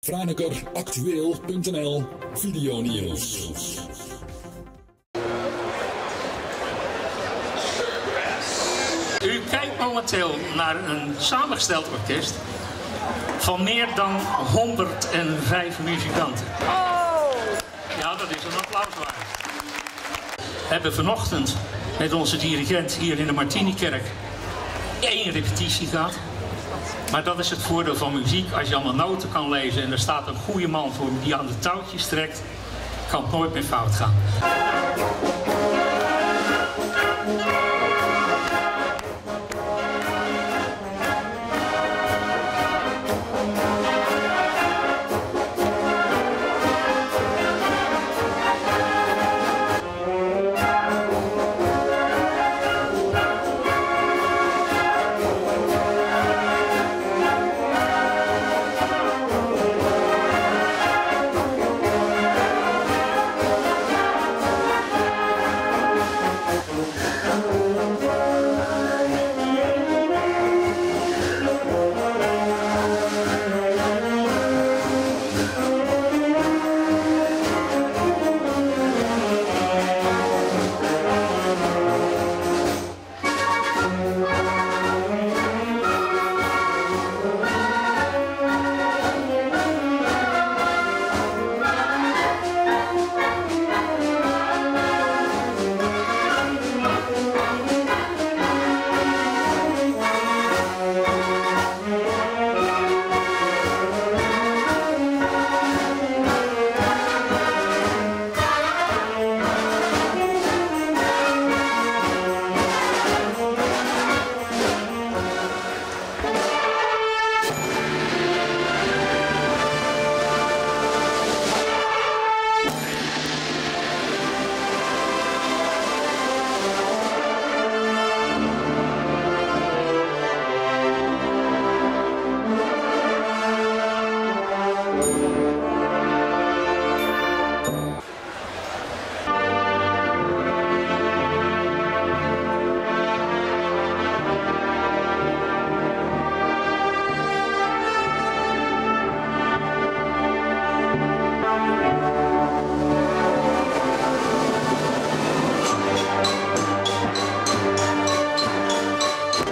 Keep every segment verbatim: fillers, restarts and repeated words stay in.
Franeker Actueel punt n l Videonieuws. U kijkt momenteel naar een samengesteld orkest van meer dan honderdvijf muzikanten. Oh! Ja, dat is een applaus waard. We hebben vanochtend met onze dirigent hier in de Martinikerk één repetitie gehad. Maar dat is het voordeel van muziek. Als je allemaal noten kan lezen en er staat een goede man voor die aan de touwtjes trekt, kan het nooit meer fout gaan.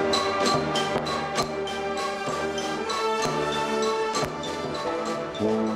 Wow.